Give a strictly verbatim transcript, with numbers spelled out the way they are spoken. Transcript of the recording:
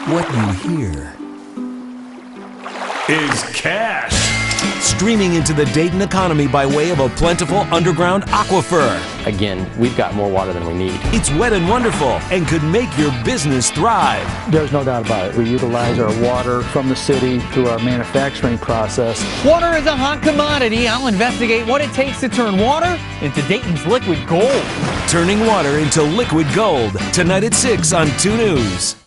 What you hear is cash. streaming into the Dayton economy by way of a plentiful underground aquifer. Again, we've got more water than we need. It's wet and wonderful and could make your business thrive. There's no doubt about it. We utilize our water from the city through our manufacturing process. Water is a hot commodity. I'll investigate what it takes to turn water into Dayton's liquid gold. Turning water into liquid gold. Tonight at six on two News.